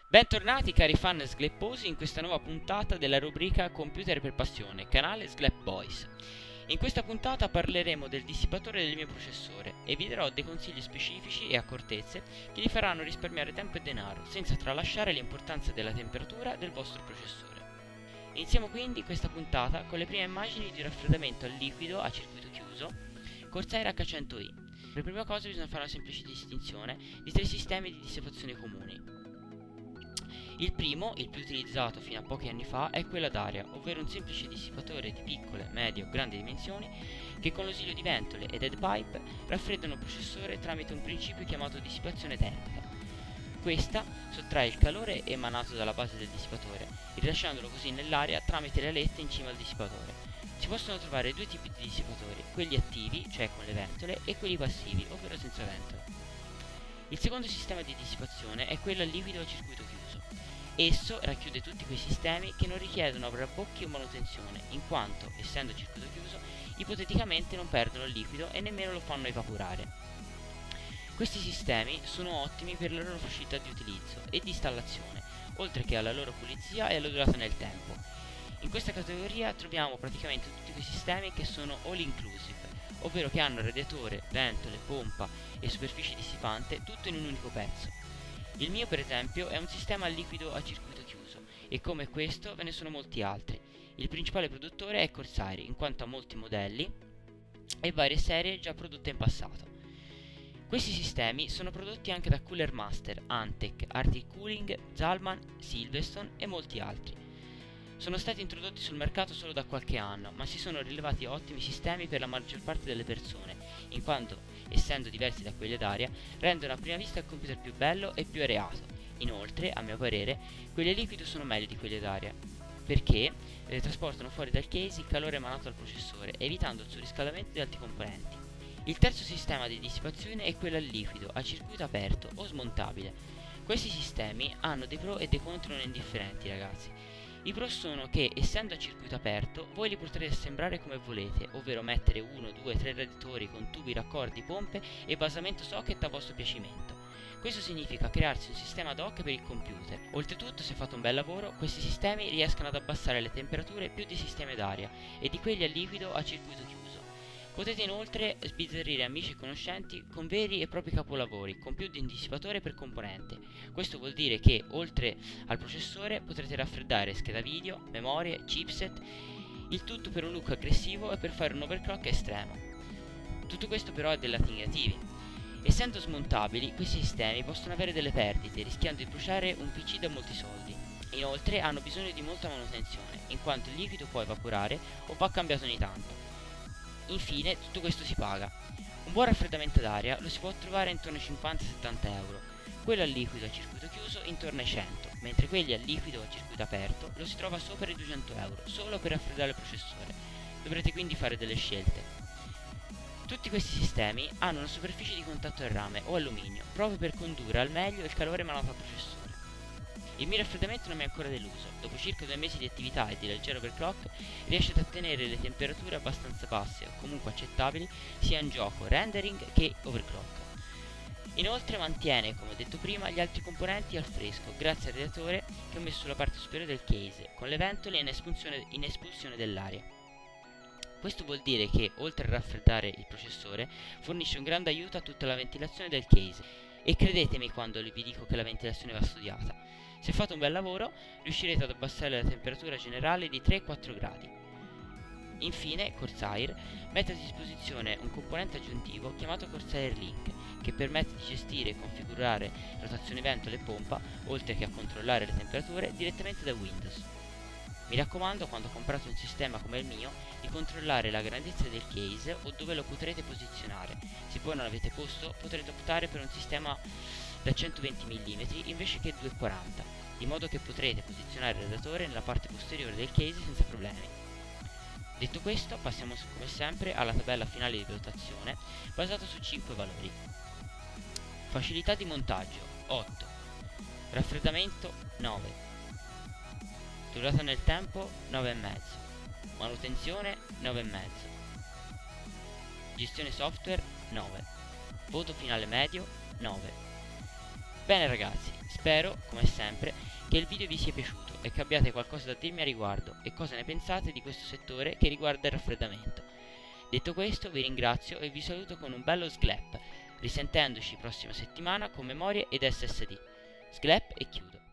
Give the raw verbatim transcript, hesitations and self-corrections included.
Bentornati cari fan sglepposi in questa nuova puntata della rubrica Computer per Passione, canale Sglep Boys. In questa puntata parleremo del dissipatore del mio processore e vi darò dei consigli specifici e accortezze che vi faranno risparmiare tempo e denaro senza tralasciare l'importanza della temperatura del vostro processore. Iniziamo quindi questa puntata con le prime immagini di raffreddamento al liquido a circuito chiuso Corsair H cento i. Per prima cosa bisogna fare una semplice distinzione di tre sistemi di dissipazione comuni. Il primo, il più utilizzato fino a pochi anni fa, è quello ad aria, ovvero un semplice dissipatore di piccole, medie o grandi dimensioni che con l'ausilio di ventole ed head pipe raffreddano il processore tramite un principio chiamato dissipazione termica. Questa sottrae il calore emanato dalla base del dissipatore, rilasciandolo così nell'aria tramite le alette in cima al dissipatore. Si possono trovare due tipi di dissipatori, quelli attivi, cioè con le ventole, e quelli passivi, ovvero senza ventole. Il secondo sistema di dissipazione è quello a liquido a circuito chiuso. Esso racchiude tutti quei sistemi che non richiedono avrabocchi o manutenzione, in quanto, essendo a circuito chiuso, ipoteticamente non perdono il liquido e nemmeno lo fanno evaporare. Questi sistemi sono ottimi per la loro facilità di utilizzo e di installazione, oltre che alla loro pulizia e alla durata nel tempo. In questa categoria troviamo praticamente tutti quei sistemi che sono all inclusive, ovvero che hanno radiatore, ventole, pompa e superficie dissipante tutto in un unico pezzo. Il mio per esempio è un sistema a liquido a circuito chiuso e come questo ve ne sono molti altri. Il principale produttore è Corsair in quanto ha molti modelli e varie serie già prodotte in passato. Questi sistemi sono prodotti anche da Cooler Master, Antec, Arctic Cooling, Zalman, Silverstone e molti altri. Sono stati introdotti sul mercato solo da qualche anno, ma si sono rilevati ottimi sistemi per la maggior parte delle persone, in quanto, essendo diversi da quelli ad aria, rendono a prima vista il computer più bello e più areato. Inoltre, a mio parere, quelli a liquido sono meglio di quelli ad aria, perché eh, trasportano fuori dal case il calore emanato dal processore, evitando il surriscaldamento di altri componenti. Il terzo sistema di dissipazione è quello a liquido, a circuito aperto o smontabile. Questi sistemi hanno dei pro e dei contro non indifferenti, ragazzi. I pro sono che, essendo a circuito aperto, voi li potrete assemblare come volete, ovvero mettere uno, due, tre radiatori con tubi, raccordi, pompe e basamento socket a vostro piacimento. Questo significa crearsi un sistema ad hoc per il computer. Oltretutto, se fate un bel lavoro, questi sistemi riescono ad abbassare le temperature più di sistemi ad aria e di quelli a liquido a circuito chiuso. Potete inoltre sbizzarrire amici e conoscenti con veri e propri capolavori, con più di un dissipatore per componente. Questo vuol dire che, oltre al processore, potrete raffreddare scheda video, memorie, chipset, il tutto per un look aggressivo e per fare un overclock estremo. Tutto questo però ha dei lati negativi. Essendo smontabili, questi sistemi possono avere delle perdite, rischiando di bruciare un P C da molti soldi. Inoltre hanno bisogno di molta manutenzione, in quanto il liquido può evaporare o va cambiato ogni tanto. Infine, tutto questo si paga. Un buon raffreddamento d'aria lo si può trovare intorno ai cinquanta settanta euro, quello a liquido a circuito chiuso intorno ai cento, mentre quelli a liquido a circuito aperto lo si trova sopra i duecento euro, solo per raffreddare il processore. Dovrete quindi fare delle scelte. Tutti questi sistemi hanno una superficie di contatto al rame o alluminio, proprio per condurre al meglio il calore emanato al processore. Il mio raffreddamento non mi è ancora deluso, dopo circa due mesi di attività e di leggero overclock riesce a ottenere le temperature abbastanza basse o comunque accettabili sia in gioco rendering che overclock. Inoltre mantiene, come ho detto prima, gli altri componenti al fresco grazie al radiatore che ho messo sulla parte superiore del case, con le ventole in espulsione, in espulsione dell'aria. Questo vuol dire che, oltre a raffreddare il processore, fornisce un grande aiuto a tutta la ventilazione del case, e credetemi quando vi dico che la ventilazione va studiata. Se fate un bel lavoro, riuscirete ad abbassare la temperatura generale di tre quattro gradi. Infine, Corsair mette a disposizione un componente aggiuntivo chiamato Corsair Link, che permette di gestire e configurare rotazione ventole e pompa, oltre che a controllare le temperature, direttamente da Windows. Mi raccomando, quando comprate un sistema come il mio, di controllare la grandezza del case o dove lo potrete posizionare. Se poi non avete posto, potrete optare per un sistema da centoventi millimetri invece che duecentoquaranta, di modo che potrete posizionare il radiatore nella parte posteriore del case senza problemi. Detto questo, passiamo come sempre alla tabella finale di valutazione, basata su cinque valori. Facilità di montaggio otto, raffreddamento nove, durata nel tempo nove virgola cinque, manutenzione nove virgola cinque, gestione software nove, voto finale medio nove. Bene ragazzi, spero Spero, come sempre, che il video vi sia piaciuto e che abbiate qualcosa da dirmi a riguardo e cosa ne pensate di questo settore che riguarda il raffreddamento. Detto questo, vi ringrazio e vi saluto con un bello sglep, risentendoci prossima settimana con memorie ed S S D. Sglep e chiudo.